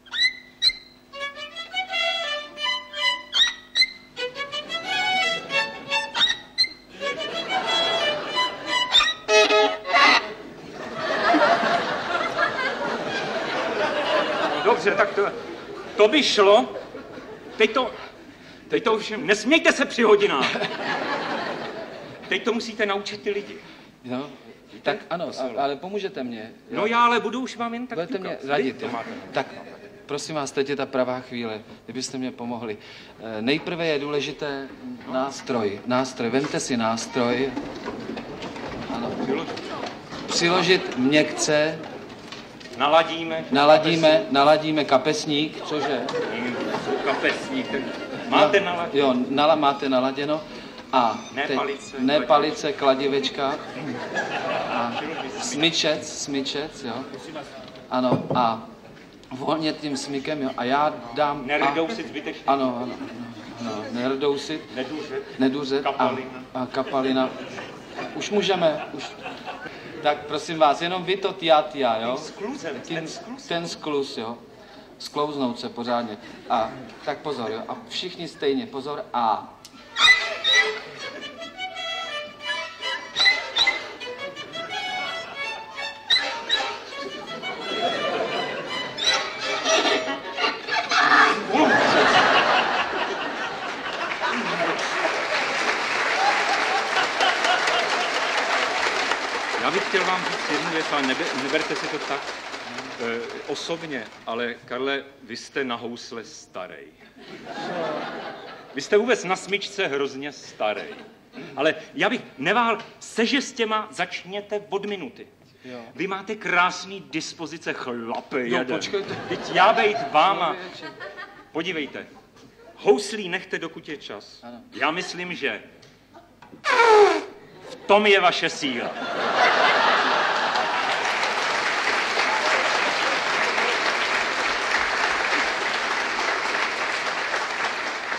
Dobře, tak to by šlo. Teď to už, nesmějte se při hodinách. Teď to musíte naučit ty lidi. No, tak ano, ale pomůžete mě. Jo? No já ale budu už vám jen tak budete mě radit, jo? Tak, prosím vás, teď je ta pravá chvíle, kdybyste mě pomohli. Nejprve je důležité nástroj. Vemte si nástroj. Ano. Přiložit měkce. Naladíme kapesník, cože? Kapesník, máte naladěno? Jo, máte naladěno. A ne palice, kladivečka. A smyčec, jo. Ano, a volně tím smykem, jo. A já dám... Nerdousit zbytečně. Ano, nerdousit. Neduřet. A kapalina. Už můžeme, Tak prosím vás, jenom vy to tia, jo? Ten skluz, jo? Sklouznout se pořádně. A tak pozor, jo? A všichni stejně, pozor, a... Já bych chtěl vám říct jednu věc, ale neberte si to tak osobně, ale Karle, vy jste na housle starej. Vy jste vůbec na smyčce hrozně starej. Ale já bych neváhal, se žestěma začněte od minuty. Jo. Vy máte krásný dispozice, chlape jeden. Počkejte. Teď já bejt váma. Podívejte, houslí nechte, dokud je čas. Ano. Já myslím, že v tom je vaše síla.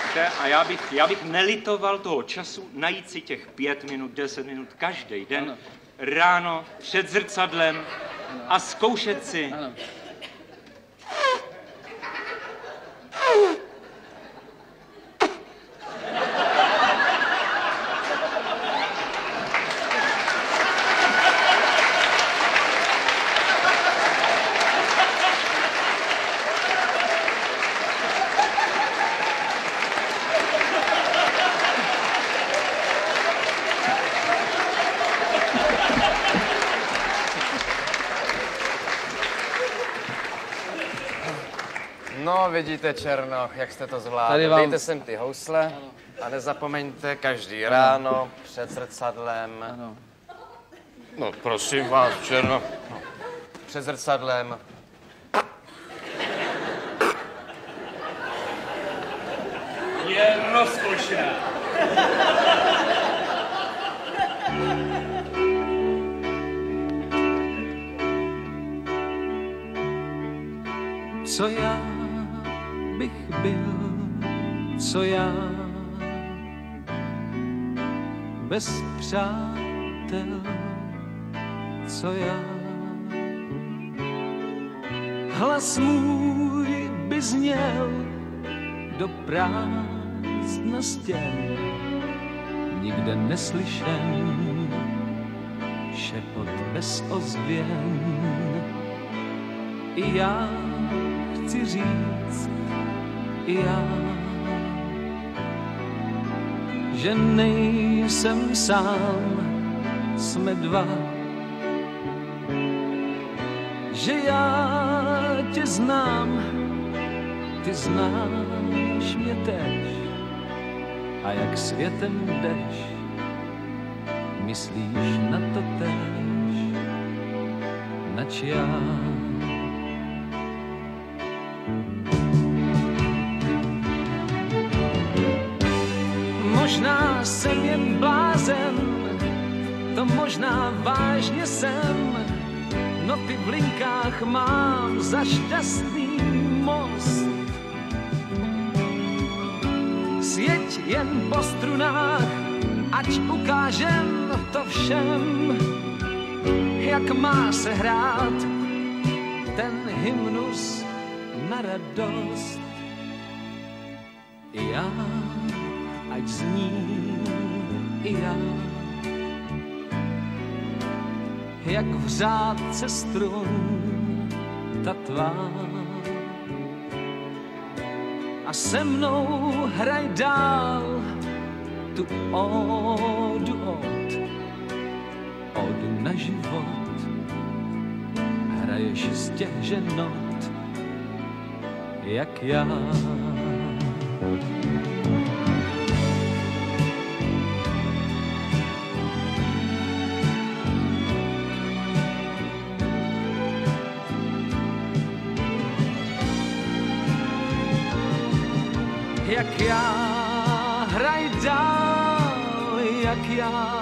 Víte, a já bych nelitoval toho času najít si těch 5 minut, 10 minut každý den, ano, ráno před zrcadlem a zkoušet si. Ano. No, vidíte, Černoch, jak jste to zvládli. Dejte sem ty housle a nezapomeňte každý ráno před zrcadlem. Ano. No, prosím vás, Černoch. No. Před zrcadlem. Je rozkošná. Co já bych byl, co já bez přátel, co já. Hlas můj by zněl do prázdna stěn, nikde neslyšen, šepot bez ozvěn. I já chci říct, i já, že nejsem sám, jsme dva, že já tě znám, ty znáš mě též, a jak světem jdeš, myslíš na to též, nač já. Možná jsem jen blázen, to možná vážně jsem, noty v linkách mám za šťastný most. Sjeď jen po strunách, ať ukážem to všem, jak má se hrát ten hymnus na radost. I já, ať zní i já, jak v řádce strun ta tvá. A se mnou hraj dál tu ódu ódu na život. Hraješ z těch ženot, jak já. Jak já, hraj dál, jak já.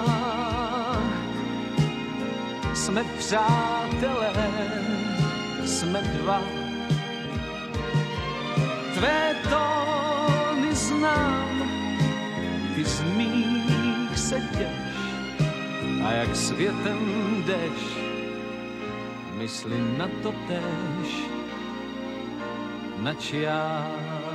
Jsme přátelé, jsme dva. Tvé tóny znám, ty z mých se těš. A jak světem jdeš, mysli na to též, nač já.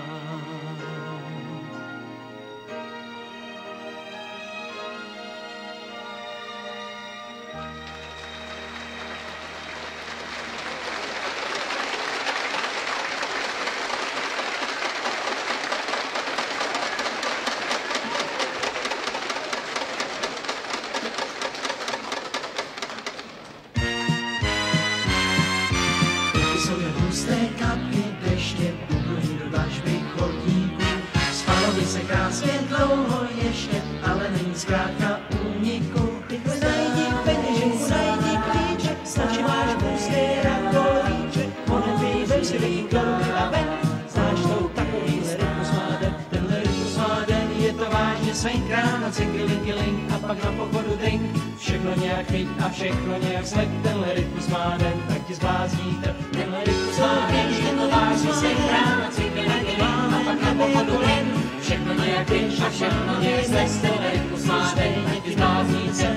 Všechno nějak chyť a všechno nějak sled, tenhle rytmus má den, tak ti zblázníte. Tenhle rytmus má den, ten váží se krám a cykl a pak na pochodu len. Všechno jak když a všechno je ze stejku slátek, taky zblázní se.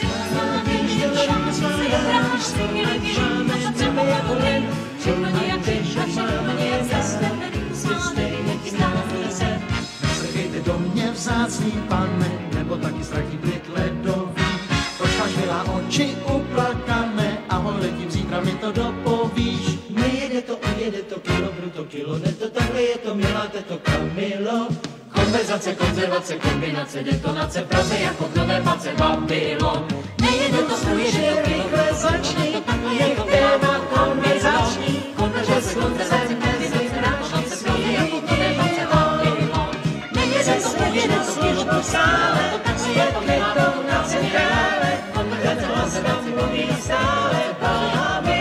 Všechno je jak když a všechno je ze stejku slátek, taky zblázní se. Nesrkejte do mě vzácný pane, nebo taky strachý plyn ledový. Proč máš milá oči uplakané a letím zítra mi to dopovíš. Nejede to, ujede to, kilo, bruto, kilo, jde to, takhle je to, milá teto Kamilo. Konverzace, konzervace, kombinace, detonace, Praze jako v nové pace Babylon. Nejede to, ujede to, rychle začni, jako téma konverzační. Konverzace, konzervace, kombinace, Praze jako v nové pace Babylon. Nejede to, ujede to, kilo, po sále, jako detonace, krále. Konverzace, konzervace, mluví stále, Babylon.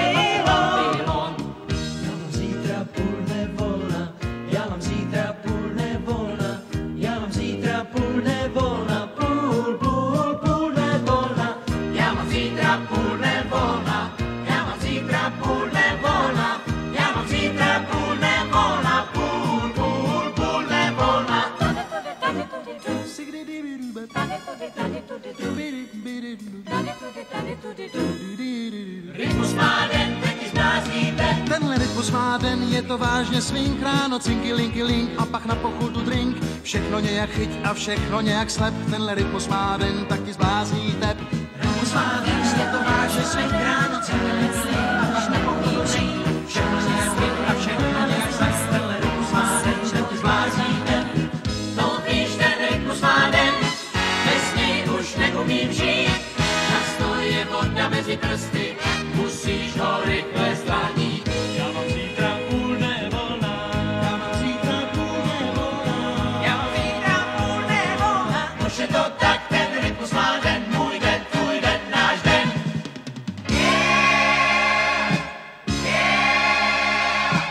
Rytmus má den, taky zblázníte. Tenhle rytmus má den, je to vážně svink. Ráno cinky, linky, link a pak na pochodu drink. Všechno nějak chyť a všechno nějak slep. Tenhle rytmus má den, taky zblázníte. Rytmus má den, je to vážně svink. Ráno cinky, linky, link a pak na pochodu drink. Všechno nějak chyť a všechno nějak slep. Tenhle rytmus má den, taky zblázníte. No víš, ten rytmus má den, bez něj už neumím žít. Často je voda mezi prsty, musíš ho rychle zdanit. Já mám zítra půl dne volna. Já mám zítra půl dne volna. Já mám zítra půl dne volna. Už je to tak, ten rytmus má den, můj den, tvůj den, náš den. Yeah, yeah,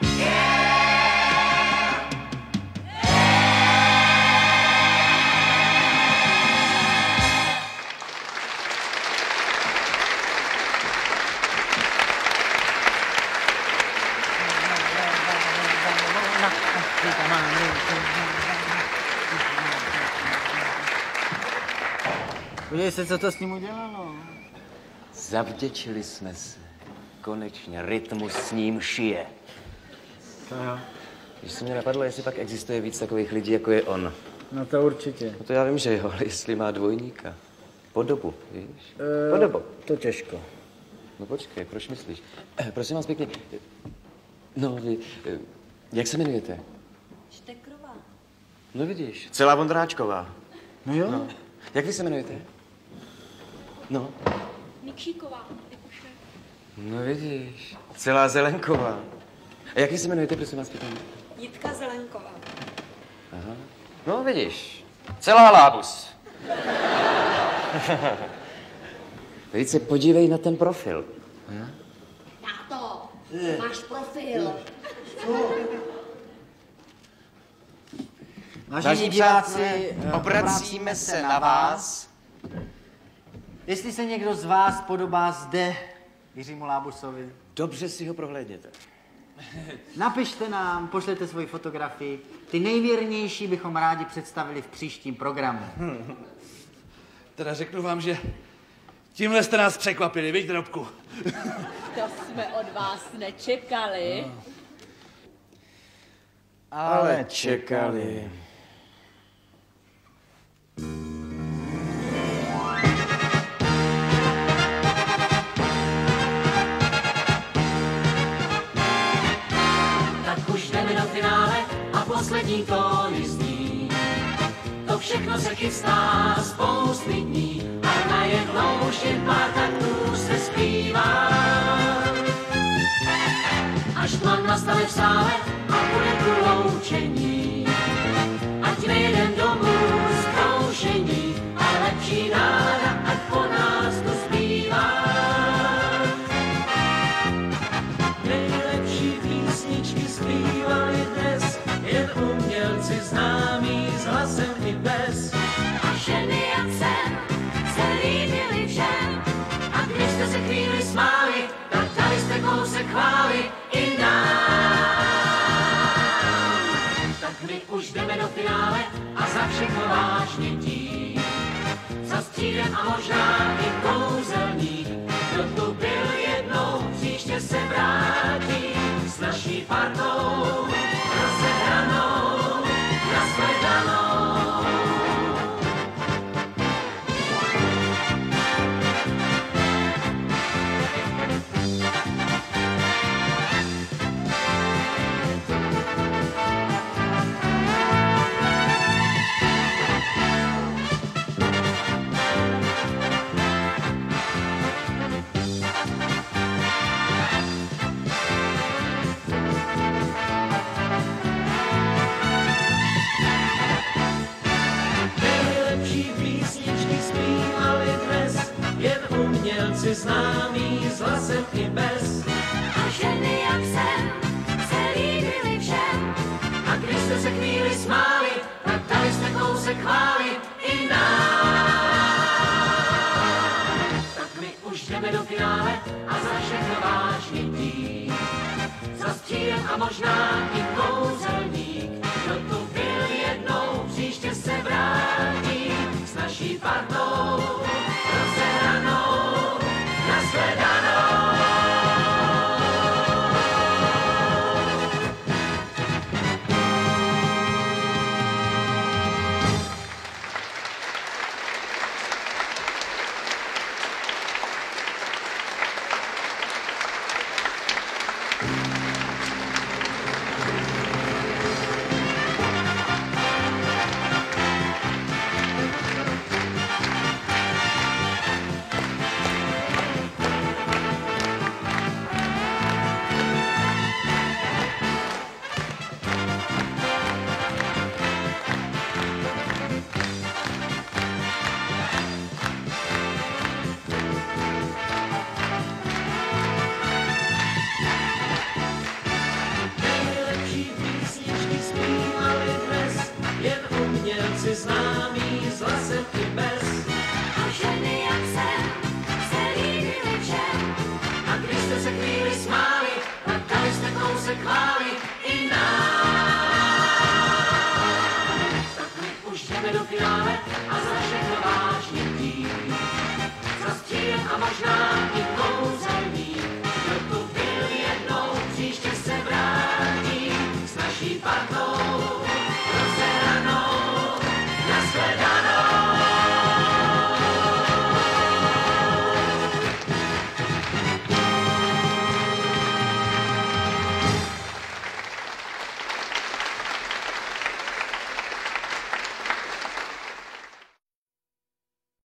Podívej se, co to s ním udělalo. Zavděčili jsme se. Konečně rytmus s ním šije. To jo. Když se mě napadlo, jestli pak existuje víc takových lidí, jako je on. No to určitě. No to já vím, že jo, ale jestli má dvojníka. Podobu, víš? Podobu. To těžko. No počkej, proč myslíš? Prosím vás pěkně. No, jak se jmenujete? Štekrová. No vidíš, celá Vondráčková. No jo. No. Jak vy se jmenujete? No. Mikšíková, Jakuše. No vidíš, celá Zelenková. A jak vy se jmenujete, prosím vás pěkně? Jitka Zelenková. Aha. No vidíš, celá Lábus. Teď se podívej na ten profil. Táto, máš profil. Vážení diváci, obracíme se na vás. Jestli se někdo z vás podobá zde Jiřímu Lábusovi, dobře si ho prohlédněte. Napište nám, pošlete svoji fotografii. Ty nejvěrnější bychom rádi představili v příštím programu. Teda řeknu vám, že tímhle jste nás překvapili, viď, Drobku? To jsme od vás nečekali. Ale čekali. Tak už jdeme do finále a poslední tóny zní. To všechno se chystá spousty dní a najednou už jen pár taktů se zpívá. Až tman nastane v sále a bude tu loučení. Ať nejedem domů z kroušení a lepší nálada, ať po nás tu zbývá. Nejlepší písničky zpívali dnes, jen umělci známí s hlasem i bez. A ženy jak jsem se líbily všem. A když jste se chvíli smáli, tak dali jste kousek chvály i nám. Tak za všechno vážně tím. Za střídem a možná i kouzelník, kdo tu byl jednou, příště se vrátí s naší partou rozehranou, nashledanou. Umělci známí s hlasem i bez. A ženy jak jsem se líbily všem. A když jste se chvíli smáli, tak dali jste kousek chvály i nám. Tak my už jdeme do finále a za všechno vážně tím. Za střídem a možná i kouzelník.